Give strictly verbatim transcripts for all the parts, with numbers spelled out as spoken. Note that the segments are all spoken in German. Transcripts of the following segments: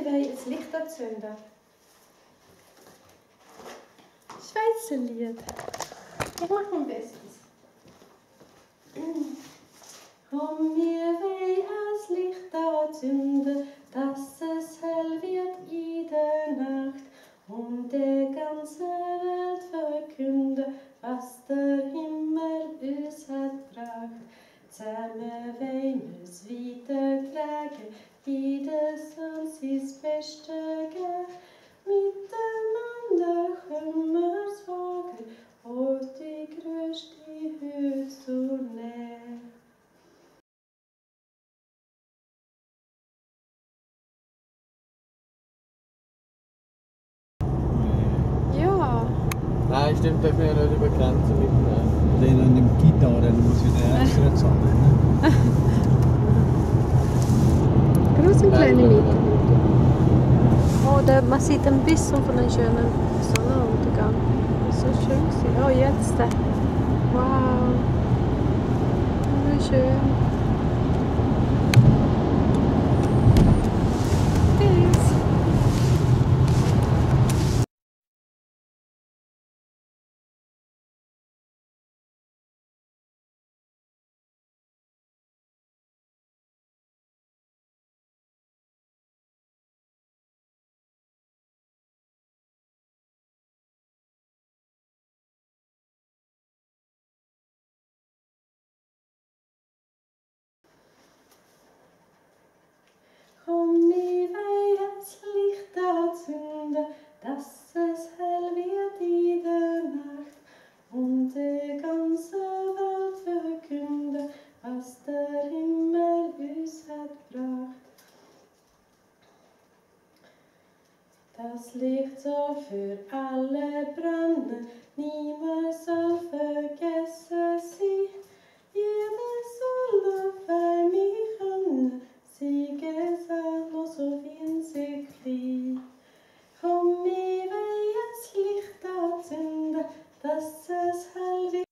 wollen ein Licht anzünden. Schweizer Lied. Ich mache mein Bestes. Komm, wir wollen ein Licht anzünden, dass es hell wird in der Nacht und der ganze Welt verkünden, was der Himmel uns hat gebracht. Zusammen wollen wir es weitertragen, jedes uns ins Beste geben. Miteinander können wir es wagen, auch die größte Höhe zu nehmen. Ja. Nein, stimmt, dürfen wir ja nicht über Grenzen mitnehmen. Den an dem Gitarre muss wieder extra zahlen. Ne? Groß und kleine Miete. Oh, da, man sieht ein bisschen von einem schönen Sonnenuntergang. Das ist so schön gewesen. Oh, jetzt. Wow. Wie schön. Tschüss. Komm, wir wollen das Licht anzünden, dass es hell wird in der Nacht und die ganze Welt verkünden, was der Himmel uns hat gebracht. Das Licht soll für alle brennen, niemand soll vergessen sein. Jeder soll auf einmal können, sie gesagt noch so winzig klein. Komm, wir wollen das Licht anzünden, dass es hell wird.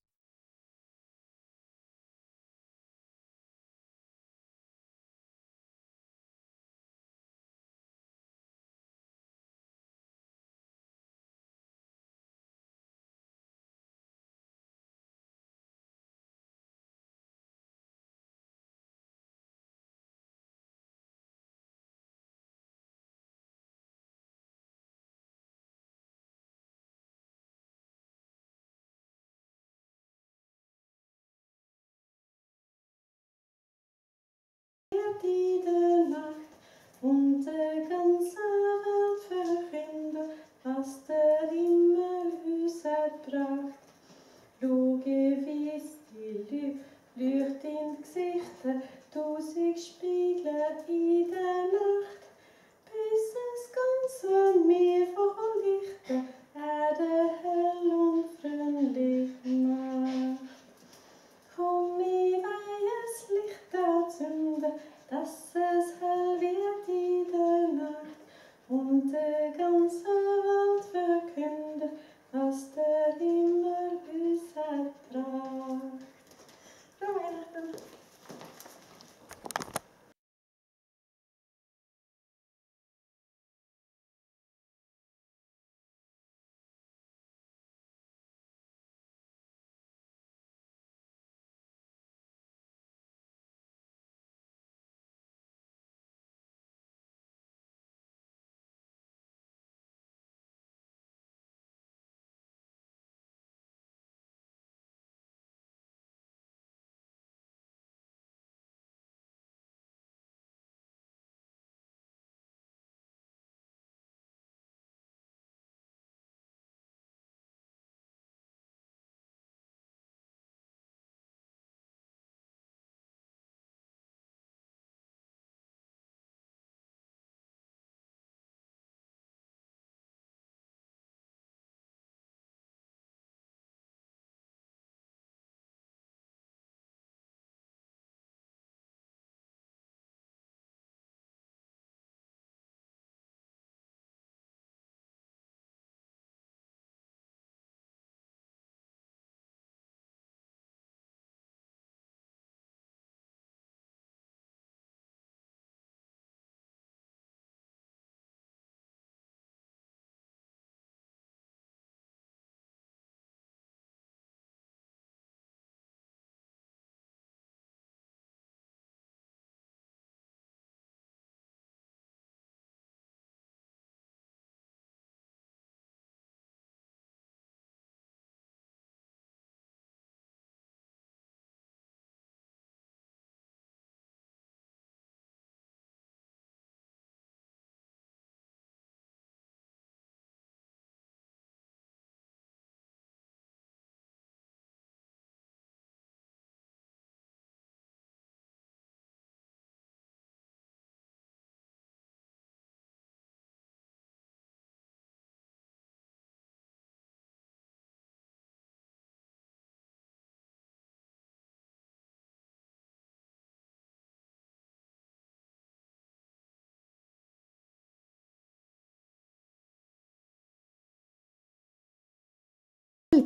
In der Nacht und der ganze Welt verkünden, was der Himmel uns hat gebracht. Schau, wie es die Leucht in die Gesichter, tausend Spiegel in der Nacht, bis es ganze Meer voll Lichter, Erde hell und freundlich macht. Komm, wir wollen das Licht anzünden, dass es hell wird in der Nacht und der ganze Welt verkünden, was der Himmel uns hat gebracht.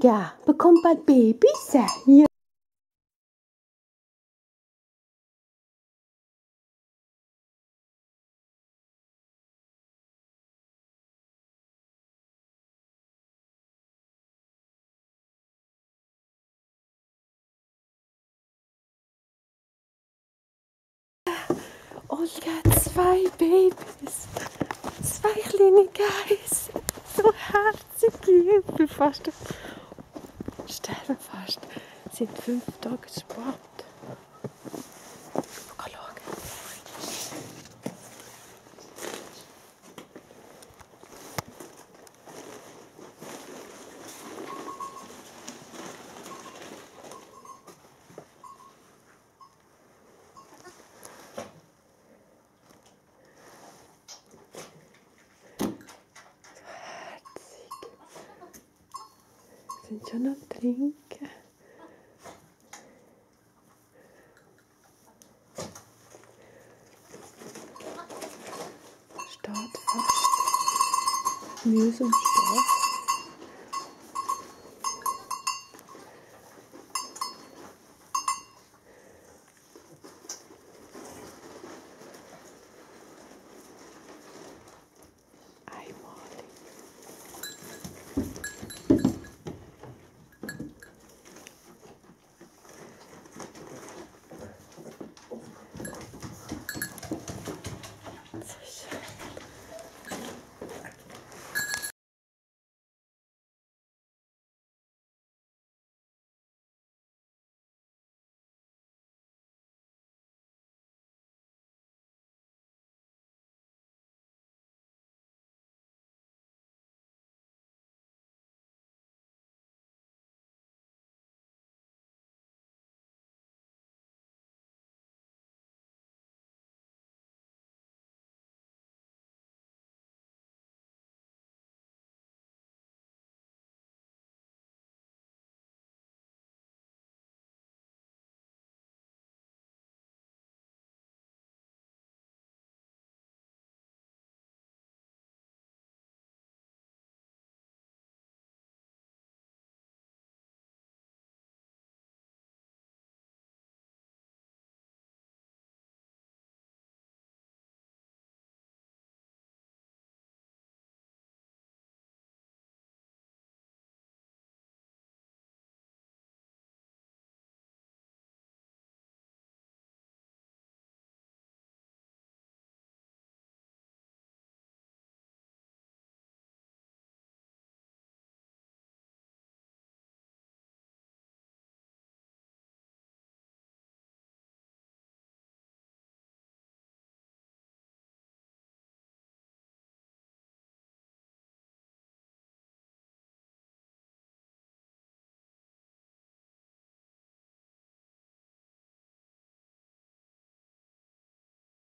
Annika bekommt bald Babys. Ja. Olga hat zwei Babys. Zwei kleine Geiss. So herzig. Ich bin fast... sterbe fast. Seit fünf Tagen Sport. Mal schauen. Sind schon noch trinken. Steht fast. Mühsam.